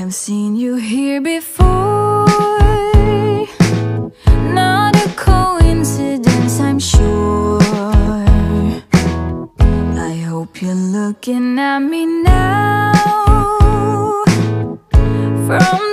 have seen you here before. Not a coincidence, I'm sure. I hope you're looking at me now from